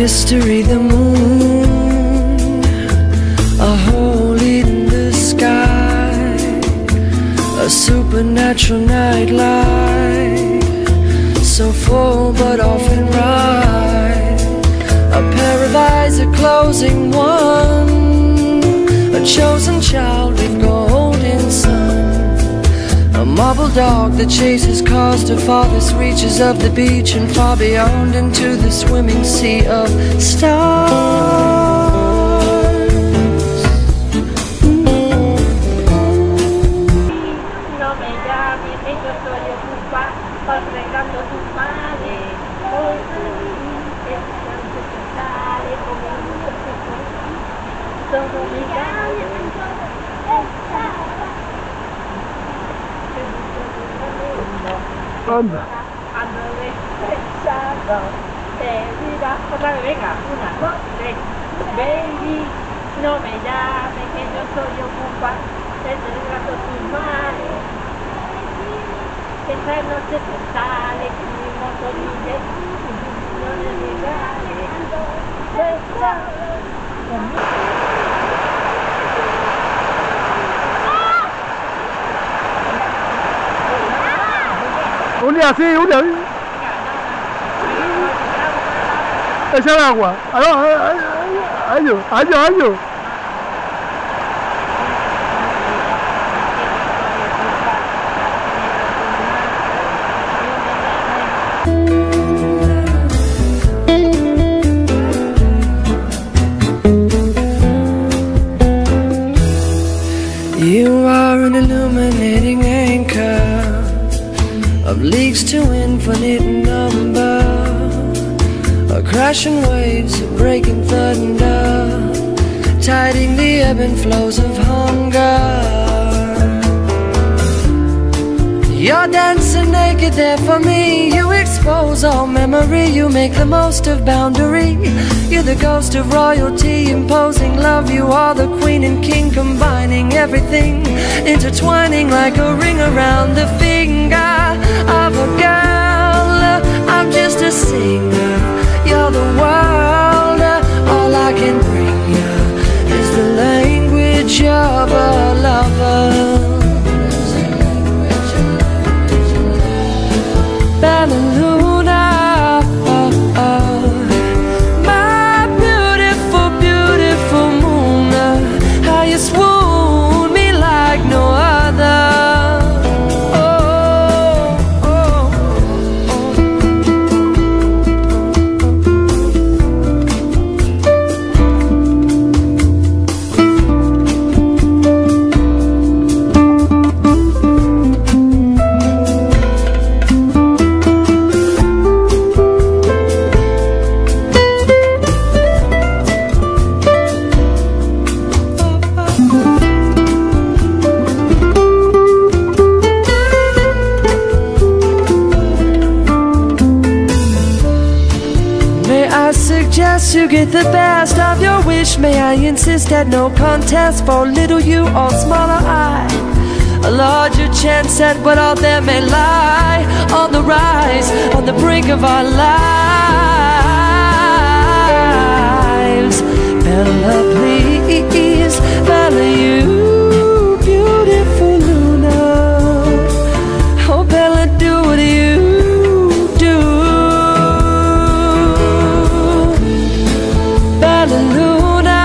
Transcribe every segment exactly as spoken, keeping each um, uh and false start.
mystery, the moon, a hole in the sky, a supernatural nightlight, so full but often right, a pair of eyes, a closing one, a chosen child with golden sun, a marble dog that chases cars to farthest reaches of the beach and far beyond into the swimming sea of stars. No me llames, que yo estoy ocupada arreglando tus males. Hoy esta noche se sale como un todo me llames. Anda. Ando despechado, te dirás otra vez, venga, una, dos, tres. Baby, no me llames, que yo estoy ocupada arreglando tus males. Esta noche se sale con mi motorilla, no me regales, Un día así, un día así. Echar agua. Año, año, año. You are an illuminating anchor of leagues to infinite number, a crashing waves, a breaking thunder, tiding the ebb and flows of hunger. You're dancing naked there for me. You expose all memory. You make the most of boundary. You're the ghost of royalty, imposing love. You are the queen and king, combining everything, intertwining like a ring around the finger of a girl. I'm just a singer. You're the world. All I can bring you is the language of a lover. Bella Luna, oh, oh. My beautiful, beautiful moon, how you swoon me like no other. Oh, oh, to get the best of your wish, may I insist at no contest for little you or smaller I. A larger chance at what out there may lie, on the rise, on the brink of our lives. Bella, please, Bella, you beautiful Luna. Oh, Bella, do what you Luna,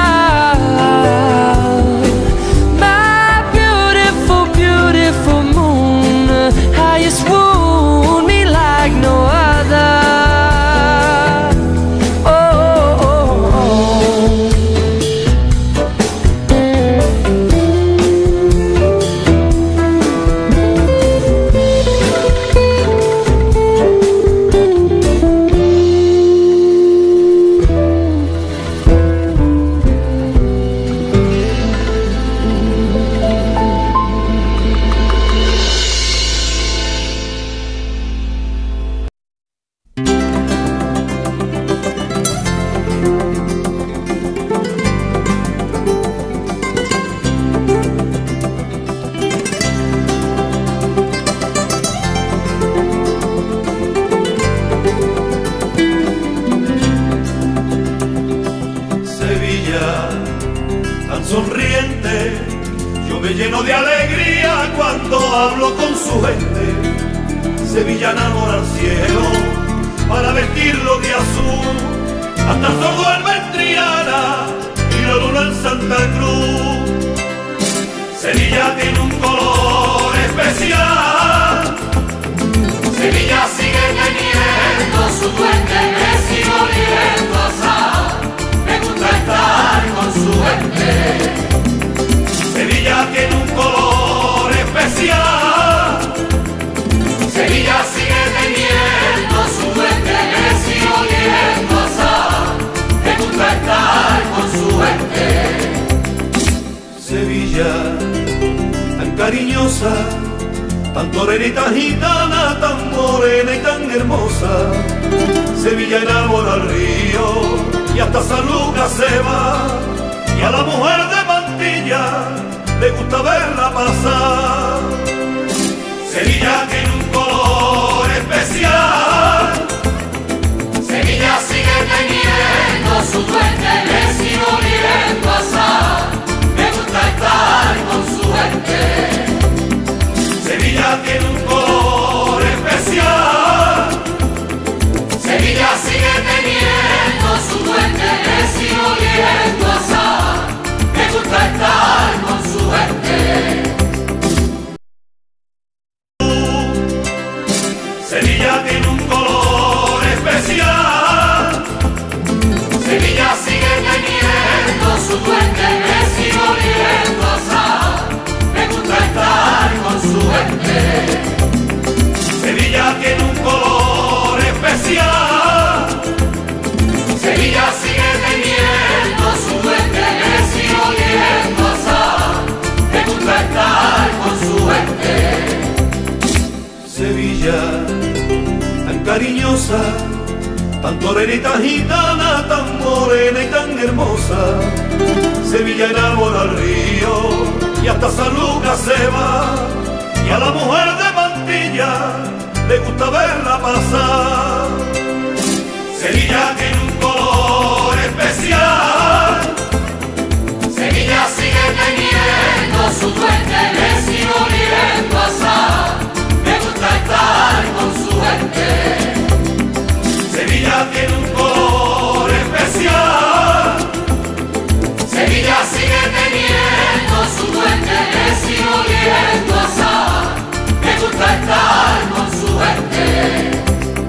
my beautiful, beautiful moon, how you swoon me like no other. Oh, oh, oh, oh. Pablo con su gente, Sevilla enamora al cielo, para vestirlo de azul, hasta el sol duerme en Triana y la luna en Santa Cruz. Sevilla tiene un color especial, Sevilla sigue teniendo su duende, me sigo oliendo a sal, me gusta estar con su gente. Sevilla tiene un color especial, Sevilla sigue teniendo su duende, me sigo oliendo a sal, me gusta estar con su gente. Sevilla, tan cariñosa, tan torera y tan gitana, tan morena y tan hermosa. Sevilla enamora al río y hasta San Lucas se va, y a la mujer de Mantilla le gusta verla pasar. Sevilla tiene un color especial, Sevilla sigue teniendo su duende, me sigo oliendo a sal, me gusta estar con su gente. Sevilla tiene un color especial, Sevilla sigue teniendo su duende, me sigo oliendo a sal, me gusta estar con su gente. Sevilla tiene un color especial, Sevilla sigue teniendo su duende, me sigo oliendo a sal, me gusta estar con su gente. Sevilla tiene un color especial, Sevilla sigue teniendo su duende, me sigo oliendo a sal, me gusta estar con su gente. Sevilla, tan cariñosa, tan torera y tan gitana, tan morena y tan hermosa. Sevilla enamora al río y hasta San Lucas se va, y a la mujer de Mantilla le gusta verla pasar. Sevilla tiene un color especial, Sevilla sigue teniendo su duende, me sigo oliendo a sal, me gusta estar con su gente. Sevilla tiene un color especial, Sevilla sigue teniendo su duende, me sigo oliendo a sal, me gusta estar con su gente.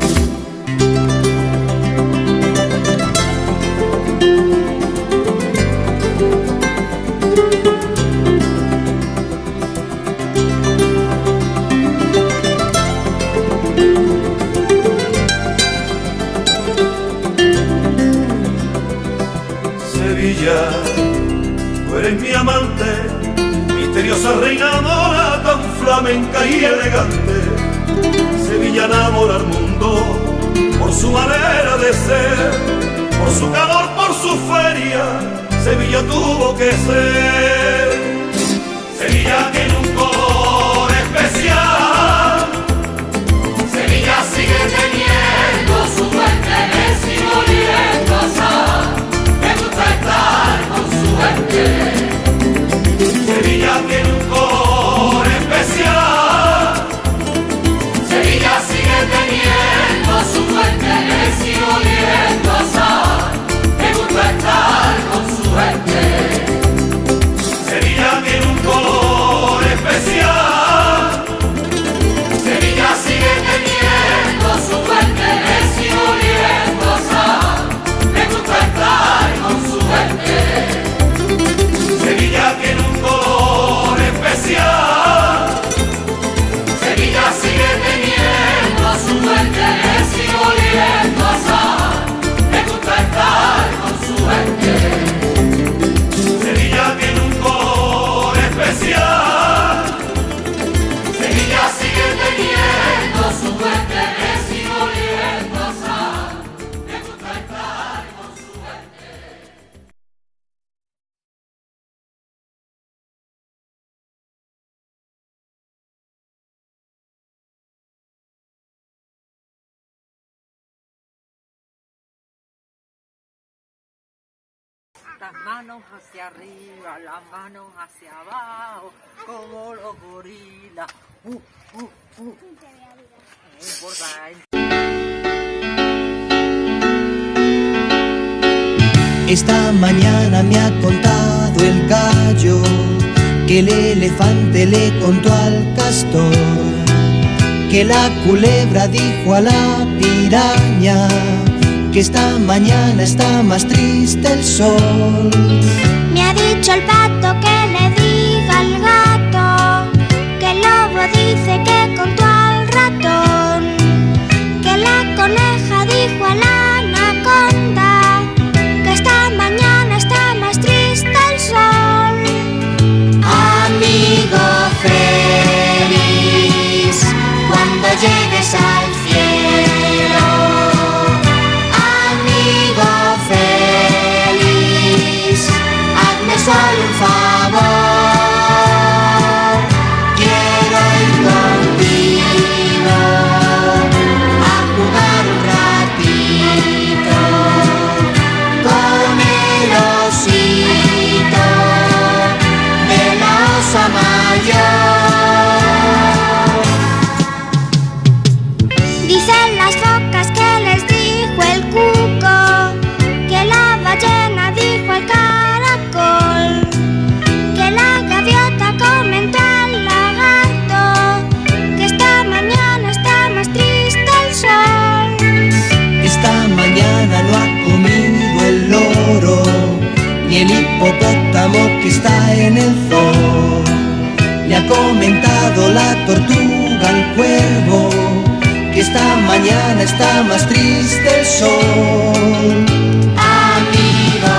Sevilla, tú eres mi amante, misteriosa reina mora, tan flamenca y elegante. Sevilla enamora al mundo por su manera de ser, por su calor, por su feria, Sevilla tuvo que ser. Sevilla tiene un color especial, Sevilla sigue teniendo su duende, me sigo oliendo a sal, me gusta estar con su gente. Sevilla tiene un color especial, Sevilla sigue teniendo su duende, me sigo oliendo a sal, me gusta estar con su gente. Sevilla tiene un color especial, Sevilla sigue teniendo su duende, me sigo oliendo a sal, me gusta estar con su gente. Sevilla tiene un color especial, Sevilla sigue teniendo su duende, me sigo oliendo a sal, me gusta estar con su gente. Sevilla tiene un color especial, Sevilla sigue teniendo su duende, me sigo oliendo a sal, me gusta estar con su gente. Las manos hacia arriba, las manos hacia abajo, como los gorilas. Esta mañana me ha contado el gallo que el elefante le contó al castor que la culebra dijo a la piraña que esta mañana está más triste el sol. Me ha dicho el pato que le diga al gato que el lobo dice que contó al ratón que la coneja dijo a la anaconda que esta mañana está más triste el sol. Amigo feliz, cuando llegues al cielo, amigo feliz, hazme solo un favor, quiero ir contigo a jugar un ratito con el osito de la osa mayor. Dicen las focas que les dijo el cuco que la ballena dijo al caracol que la gaviota comentó al lagarto que esta mañana está más triste el sol. Esta mañana no ha comido el loro ni el hipopótamo que está en el zoo. Le ha comentado la tortuga al cuervo que esta mañana está más triste el sol. Amigo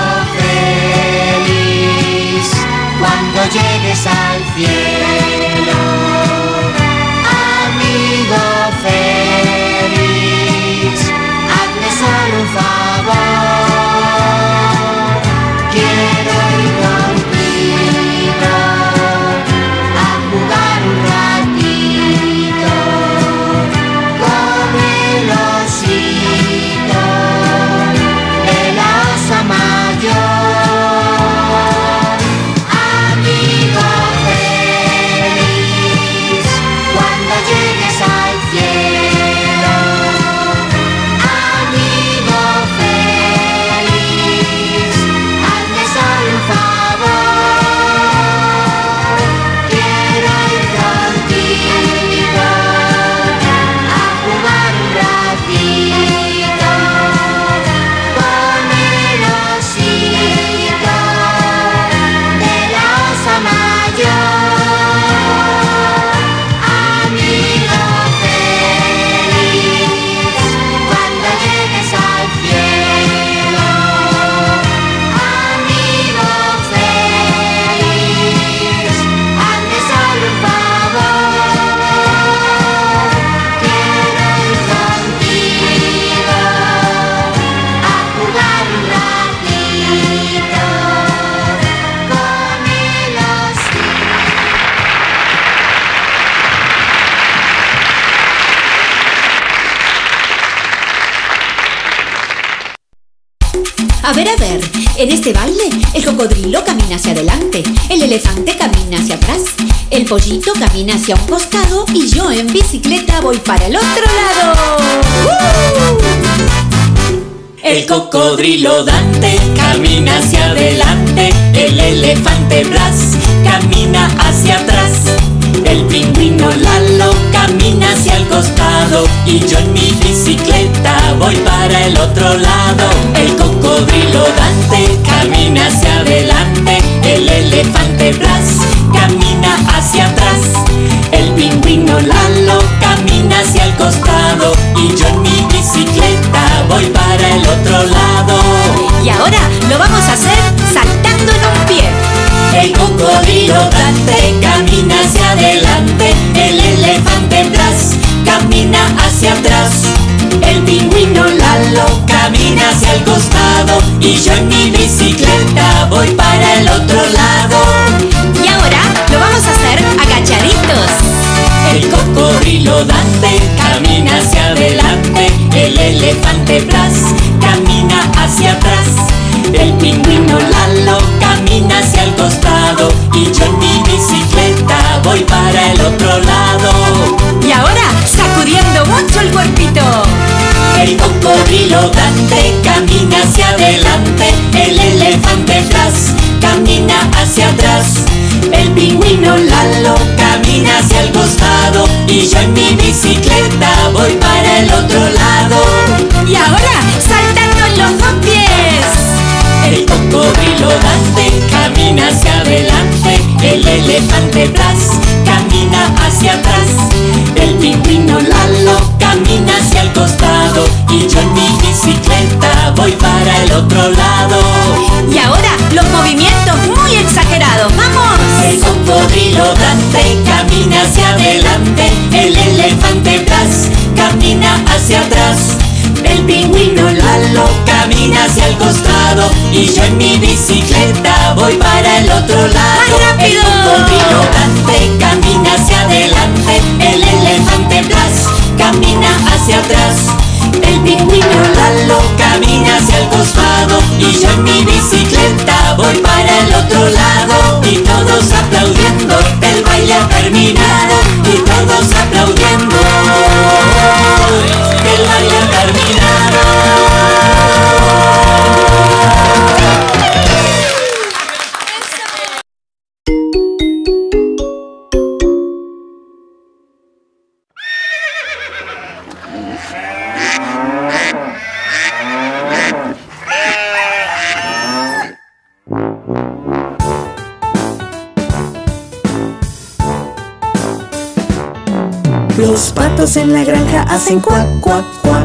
feliz, cuando llegues al cielo, amigo feliz, hazme solo un favor, quiero ir contigo a jugar un ratito con el osito de la osa mayor. Amigo feliz, cuando llegues al cielo, amigo feliz, hazme solo un favor, quiero ir contigo a jugar un ratito con el osito de la osa mayor. Amigo feliz, cuando llegues al cielo, amigo feliz, hazme solo un favor, quiero ir contigo a jugar un ratito con el osito. A ver, a ver, en este baile el cocodrilo camina hacia adelante, el elefante camina hacia atrás, el pollito camina hacia un costado y yo en bicicleta voy para el otro lado. ¡Uh! El cocodrilo Dante camina hacia adelante, el elefante Blas camina hacia atrás, el pingüino Lalo camina hacia el costado y yo en mi bicicleta voy para el otro lado. El cocodrilo Dante camina hacia adelante, el elefante Blas camina hacia atrás, el pingüino Lalo camina hacia el costado y yo en mi bicicleta voy para el otro lado. Y ahora lo vamos a hacer saltando en un pie. El cocodrilo Dante camina hacia adelante, el elefante Blas camina hacia atrás, el pingüino Lalo camina hacia el costado y yo en mi bicicleta voy para el otro lado. Y ahora lo vamos a hacer agachaditos. El cocodrilo Dante camina hacia adelante, el elefante Blas camina hacia atrás, el pingüino Lalo camina hacia el costado y yo en mi bicicleta voy para el otro lado. cocodrilo Dante camina hacia adelante, el elefante Blas camina hacia atrás, el pingüino Lalo camina hacia el costado y yo en mi bicicleta voy para el otro lado. Y ahora, saltando en los dos pies. El cocodrilo Dante camina hacia adelante, el elefante Blas camina hacia atrás, el pingüino Lalo camina hacia el costado y yo en mi bicicleta voy para el otro lado. Y ahora, los movimientos muy exagerados. ¡Vamos! El cocodrilo Dante camina hacia adelante, el elefante Blas camina hacia atrás, el pingüino Lalo camina hacia el costado y yo en mi bicicleta voy para el otro lado. ¡Más rápido! El cocodrilo Dante camina hacia adelante, el elefante Blas camina hacia atrás, el pingüino Lalo camina hacia el costado y yo en mi bicicleta voy para el otro lado. Y todos aplaudiendo, el baile ha terminado. Y todos aplaudiendo, el baile ha terminado. Los patos en la granja hacen cuac, cuac, cuac.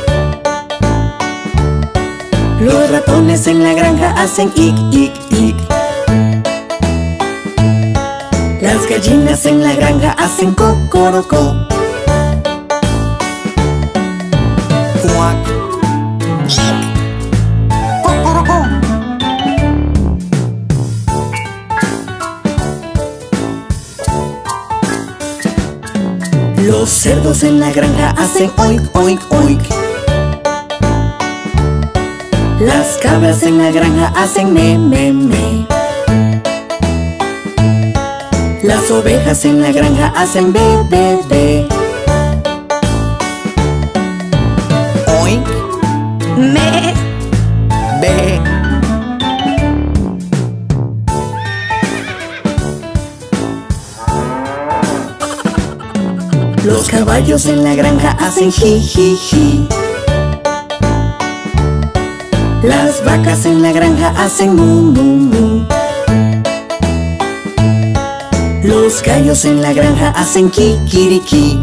Los ratones en la granja hacen ic, ic, ic. Las gallinas en la granja hacen cocorocó. Cuac, ic, cocorocó. Los cerdos en la granja hacen oink, oink, oink. Las cabras en la granja hacen me, me, me. Las ovejas en la granja hacen be, be, be. Oink, me, be. Los caballos en la granja hacen ji, ji, ji. Las vacas en la granja hacen mu, mu, mu. Los gallos en la granja hacen kikiriki.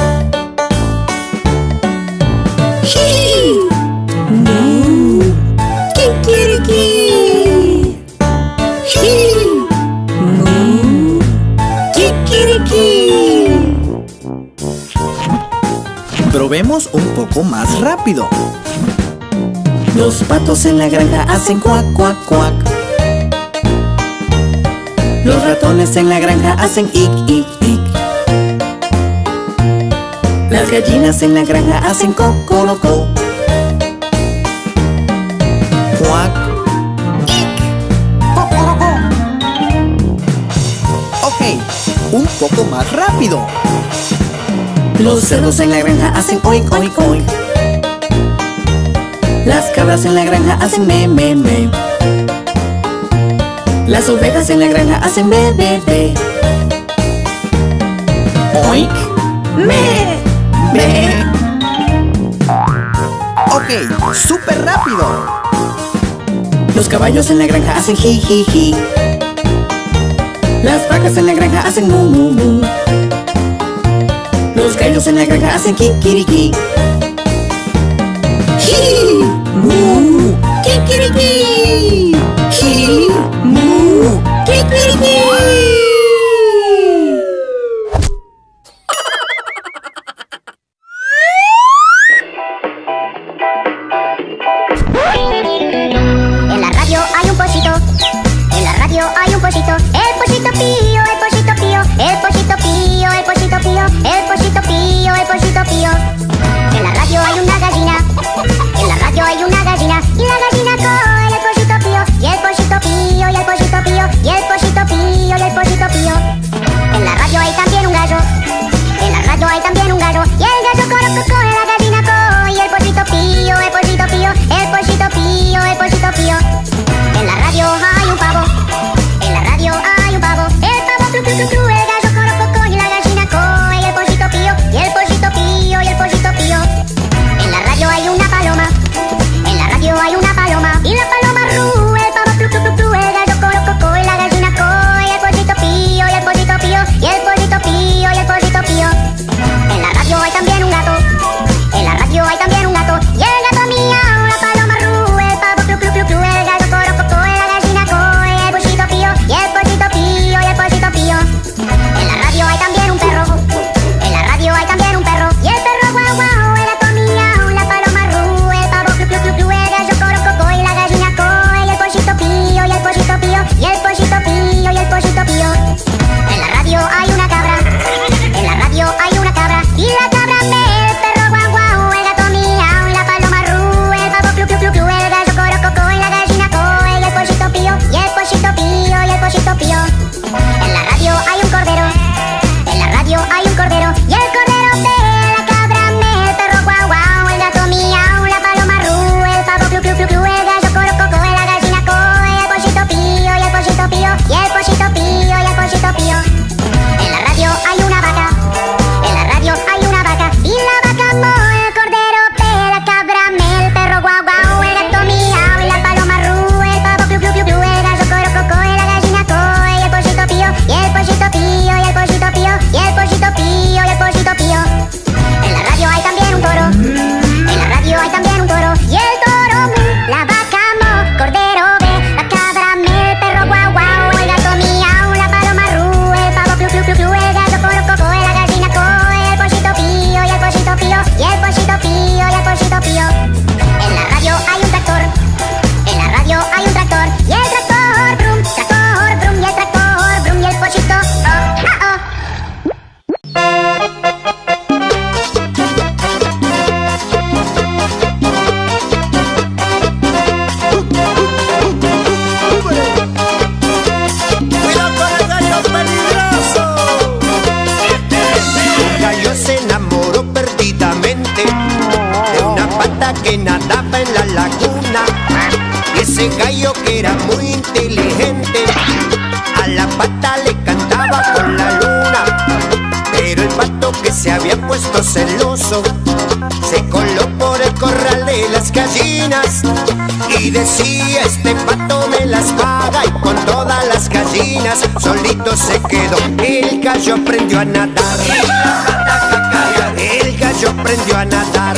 Ji, mu, kikiriki. Ji, mu, kikiriki. Probemos un poco más rápido. Los patos en la granja hacen cuac, cuac, cuac. Los ratones en la granja hacen ic, ic, ic. Las gallinas en la granja hacen cocorocó. Cuac, ic, cocorocó. Ok, un poco más rápido. Los cerdos en la granja hacen oink, oink, oink. Las cabras en la granja hacen me, me, me. Las ovejas en la granja hacen be, be, be. Oink, me, be. Ok, súper rápido. Los caballos en la granja hacen ji, ji, ji. Las vacas en la granja hacen mu, mu, mu. Los gallos en la granja hacen kikiriki. Ji, mu, kikiriki. Ji, mu, kikiriki. En la radio hay un pollito. En la radio hay un pollito. El pollito pío, el pollito pío. El pollito pío, el pollito pío. El pollito pío, el pollito pío. En la radio hay una gallina. En la radio hay una gallina. Y la gallina con el pollito pío. Y el pollito pío, y el pollito pío. Y el pollito pío, y el pollito pío. En la radio hay también un gallo. En la radio hay también un gallo. Y el gallo coro, coco, la gallina co. Y el pollito pío. paloma. En la radio hay una paloma y la paloma ru, el pavo clu clu clu clu, el gallo coro coco y la gallina co, y el pollito pío y el pollito pío y el pollito pío y el pollito pío. En la radio hay también un gato. En la radio hay también un gato y el gato miau, la paloma ru, el pavo clu clu clu clu, el gallo coro coco y la gallina co, y el pollito pío y el pollito pío y el pollito pío. En la radio hay también un perro. En la radio hay también un perro y el perro guau guau, el gato miau, la paloma ru, el pavo clu clu clu clu, el gallo coro coco y la gallina co, y el pollito pío y el pollito pío y el pollito pío y el pollito pío. En la radio hay una cabra. En la radio hay una cabra y la cabra me, el perro guau guau, el gato miau, la paloma ru, el pavo clu clu clu clu, el gallo coro coco y la gallina co, y el pollito pío y el pollito pío y el pollito pío. En la radio hay un cordero. En la radio hay un cordero y el cordero ve, la cabra me, el perro guau guau, el gato miau, la paloma ru, el pavo clu clu clu clu, el gallo coro coco y la gallina co, y el pollito pío y el pollito pío y el pollito pío y el pollito pío. En la radio hay una vaca. En la radio hay una vaca y la vaca mo, el cordero ve, la cabra me, el perro guau guau, el gato miau y la paloma ru, el pavo clu clu clu clu, el gallo coro coco y la gallina co, y el pollito pío y el pollito pío y el pollito pío y el pollito pío y el pollito pío. En la radio hay también un toro. En la radio hay también un toro y el toro mu, la vaca mo, cordero ve, la cabra me, el perro guau guau, el gato miau, la paloma ru, el pavo clu clu clu clu, el gallo coro coco y la gallina co, y el pollito pío y el pollito pío y el pollito pío y el pollito pío. En la radio hay un tractor. En la radio hay un tractor y el tractor brum, tractor brum y el tractor brum y el pollito oh, ah, oh. Cuidado con el gallo peligroso. Un gallo se enamoró perdidamente de una pata que nadaba en la laguna. Y ese gallo que era muy inteligente, a la pata le cantaba con la luna. Pero el pato que se había puesto celoso se coló por el corral de las gallinas y decía: este pato me las paga, y con todas las gallinas solito se quedó. El gallo aprendió a nadar, el gallo aprendió a nadar,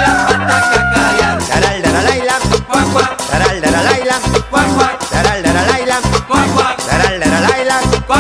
taral daralaila, taral daralaila, taral daralaila, taral daralaila.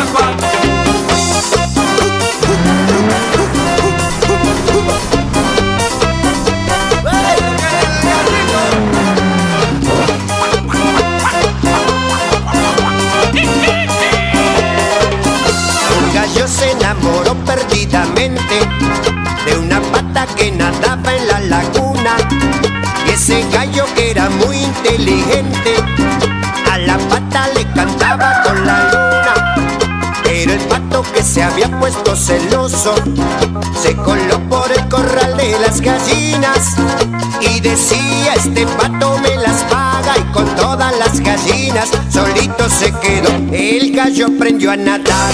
Un gallo se enamoró perdidamente de una pata que nadaba en la laguna. Y ese gallo que era muy inteligente, a la pata le cantaba con la luna. Pero el pato que se había puesto celoso se coló por el corral de las gallinas y decía: este pato me las paga, y con todas las gallinas solito se quedó. El gallo aprendió a nadar,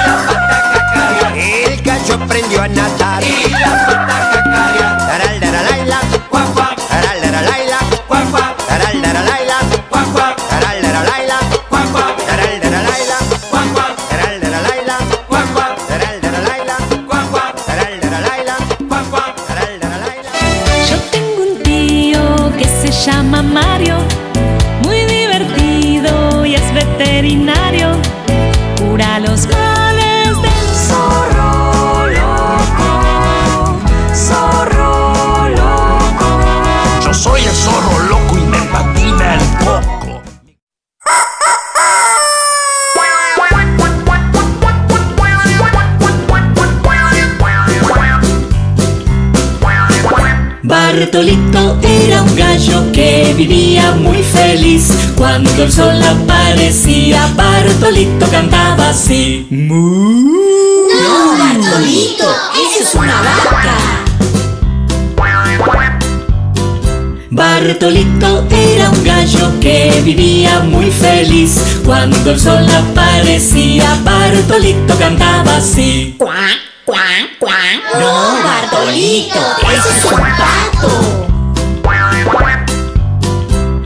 el gallo aprendió a nadar, taral daralaila, taral daralaila, taral daralaila, taral daralaila, taral daralaila, taral daralaila, taral daralaila, taral daralaila, taral daralaila. Yo tengo un tío que se llama Mario, muy divertido y es veterinario, cura los males del zorro loco, zorro loco. Yo soy el zorro loco y me patina el coco. Bartolito era un gallo que vivía muy feliz. Cuando el sol aparecía, Bartolito cantaba así: ¡Mu! No, Bartolito, eso es una vaca. Bartolito era un gallo que vivía muy feliz. Cuando el sol aparecía, Bartolito cantaba así: ¡Cuac, cuac, cuac! No, Bartolito, eso es un pato.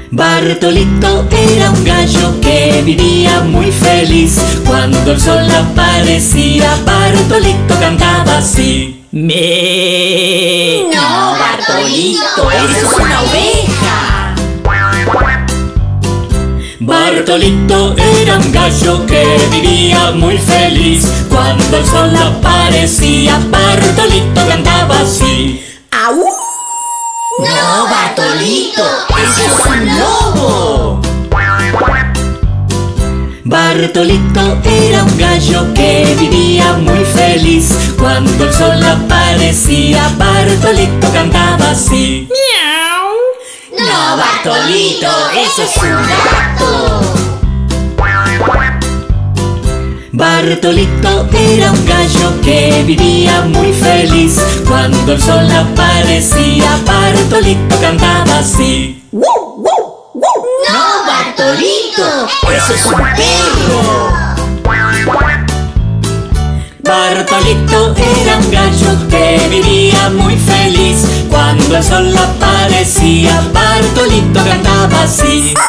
Bartolito era un gallo que vivía muy feliz. Cuando el sol aparecía, Bartolito cantaba así. Me. No, Bartolito, eso es una oveja. Bartolito era un gallo que vivía muy feliz. Cuando el sol aparecía, Bartolito cantaba así. ¡Au! No, Bartolito, eso es un lobo. Bartolito era un gallo que vivía muy feliz. Cuando el sol aparecía, Bartolito cantaba así. ¡Miau! No, Bartolito, eso es un gato. Bartolito era un gallo que vivía muy feliz. Cuando el sol aparecía, Bartolito cantaba así. ¡Woo, woo, woo! No, Bartolito, eso es un perro. Bartolito era un gallo que vivía muy feliz. Cuando el sol aparecía, Bartolito cantaba así.